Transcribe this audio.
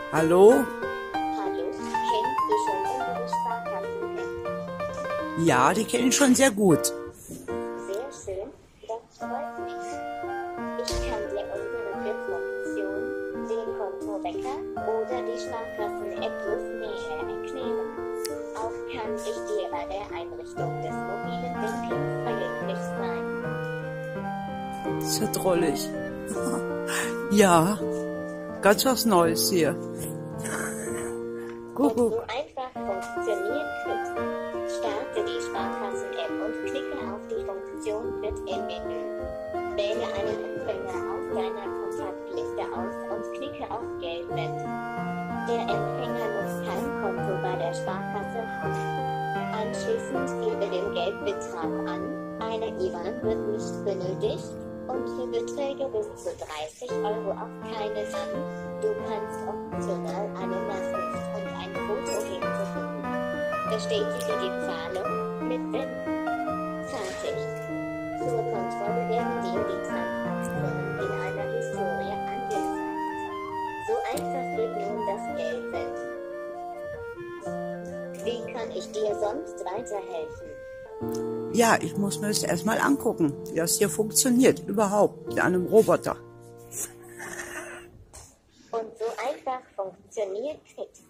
Hallo? Hallo, kennst du schon unsere Sparkassen-App? Ja, die kenne ich schon sehr gut. Sehr schön, das freut mich. Ich kann dir unsere Funktion, den Kontowecker oder die Sparkassen-App näher erklären. Auch kann ich dir bei der Einrichtung des mobilen Bankings behilflich sein. Das ist ja drollig. Ja, ganz was Neues hier. Und Guck. so einfach funktioniert Quit. Starte die Sparkassen-App und klicke auf die Funktion Quit im Menü. Wähle einen Empfänger aus deiner Kontaktliste aus und klicke auf Geldwett. Der Empfänger muss kein Konto bei der Sparkasse haben. Anschließend gebe den Geldbetrag an, eine IBAN wird nicht benötigt, und für Beträge bis zu 30 Euro auch keine an. Du kannst optional eine Nachricht und ein Foto hinzufügen. Bestätige die Zahlung mit Send. Fertig. Zur Kontrolle werden dir die Transaktionen in einer Historie angezeigt. So einfach geht nun das Geldsenden. Wie kann ich dir sonst weiterhelfen? Ja, ich muss mir das erstmal angucken, wie das hier funktioniert, überhaupt, mit einem Roboter. Und so einfach funktioniert Quit.